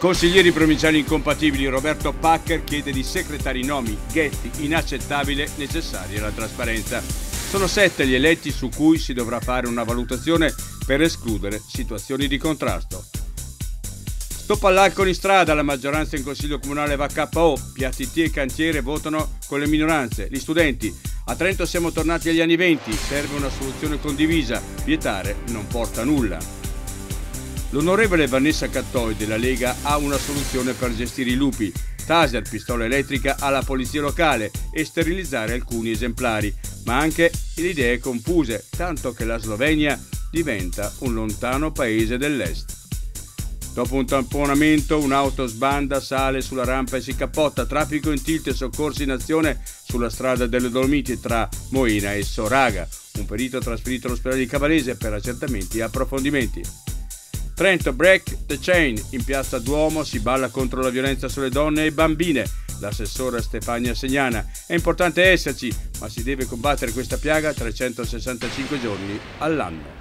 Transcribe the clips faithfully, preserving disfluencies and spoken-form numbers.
Consiglieri provinciali incompatibili. Roberto Packer chiede di secretare i nomi. Ghetti, inaccettabile, necessaria la trasparenza. Sono sette gli eletti su cui si dovrà fare una valutazione per escludere situazioni di contrasto. Stop all'alcol in strada, la maggioranza in Consiglio Comunale va K O, P T T e cantiere votano con le minoranze. Gli studenti, a Trento siamo tornati agli anni venti, serve una soluzione condivisa, vietare non porta a nulla. L'onorevole Vanessa Cattoi della Lega ha una soluzione per gestire i lupi, taser, pistola elettrica alla polizia locale e sterilizzare alcuni esemplari, ma anche le idee confuse, tanto che la Slovenia diventa un lontano paese dell'est. Dopo un tamponamento, un'auto sbanda, sale sulla rampa e si cappotta. Traffico in tilt e soccorsi in azione sulla strada delle Dolomiti tra Moena e Soraga. Un perito trasferito all'ospedale di Cavarese per accertamenti e approfondimenti. Trento, break the chain. In piazza Duomo si balla contro la violenza sulle donne e bambine. L'assessora Stefania Segnana. È importante esserci, ma si deve combattere questa piaga trecentosessantacinque giorni all'anno.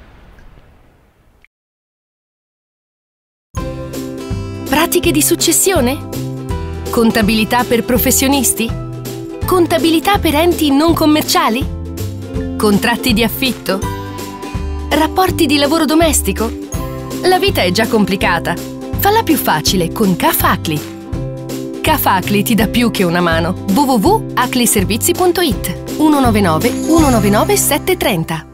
Pratiche di successione? Contabilità per professionisti? Contabilità per enti non commerciali? Contratti di affitto? Rapporti di lavoro domestico? La vita è già complicata. Falla più facile con Cafacli. Cafacli ti dà più che una mano. w w w punto acliservizi punto it uno nove nove uno nove nove sette tre zero